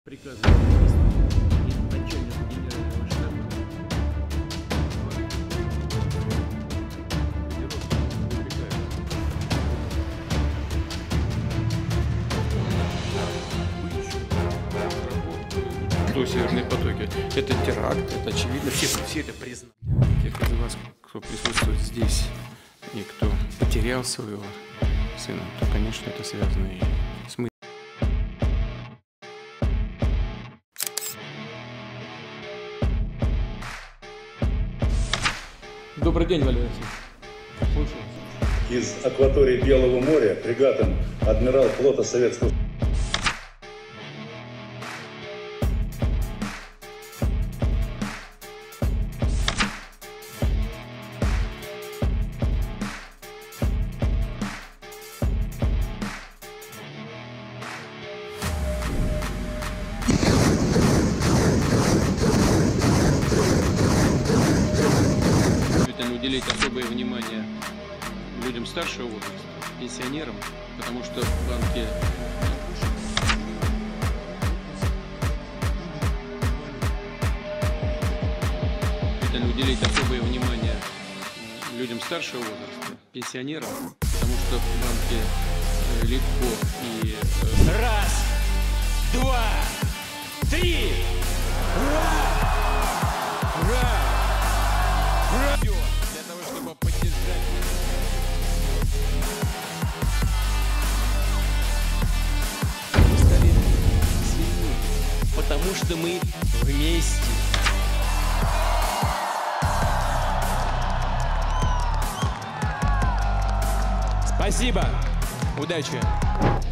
Приказывает министр и начальник генерального штаба. Что «Северные потоки» — это теракт, это очевидно, все это признали. Тех из вас, кто присутствует здесь и кто потерял своего сына, то, конечно, это связано и с мыслью. Добрый день, Валерий Алексеевич. Слушаю. Из акватории Белого моря фрегатом адмирал флота Советского Уделить особое внимание людям старшего возраста, пенсионерам, потому что банки уделить особое внимание людям старшего возраста, пенсионерам, потому что банки легко и раз, два, три. Ура! Ура! Ура! Для того, чтобы поддержать. Мы стали сильнее, потому что мы вместе. Спасибо. Удачи.